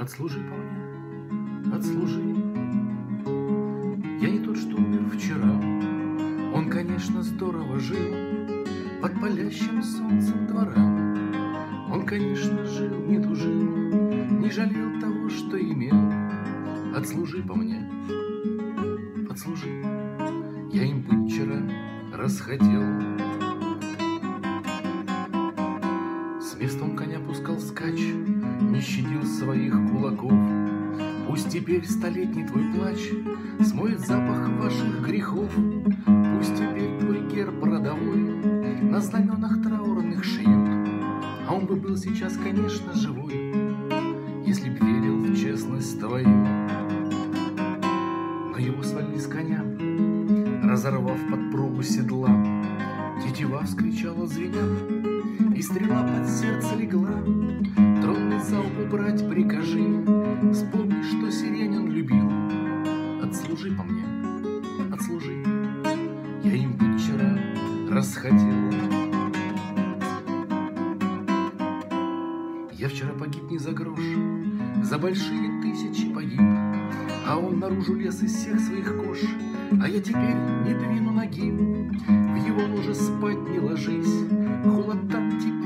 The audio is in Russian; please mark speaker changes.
Speaker 1: Отслужи по мне, отслужи. Я не тот, что умер вчера. Он, конечно, здорово жил под палящим солнцем двора. Он, конечно, жил, не тужил, не жалел того, что имел. Отслужи по мне, отслужи. Я им быть вчера расхотел. С места он коня пускал скач, не щадил своих кулаков. Пусть теперь столетний твой плач смоет запах ваших грехов. Пусть теперь твой герб родовой на знаменах траурных шьют. А он бы был сейчас, конечно, живой, если б верил в честность твою. Но его свалили с коня, разорвав подпругу седла. Тетива вскричала звеня, и стрела под сердце легла. Тронный залп убрать прикажи, вспомни, что сирень он любил. Отслужи по мне, отслужи. Я им быть вчера расхотел. Я вчера погиб не за грош, за большие тысячи погиб. А он наружу лез из всех своих кож, а я теперь не двину ноги. В его ложе спать не ложись, холод там теперь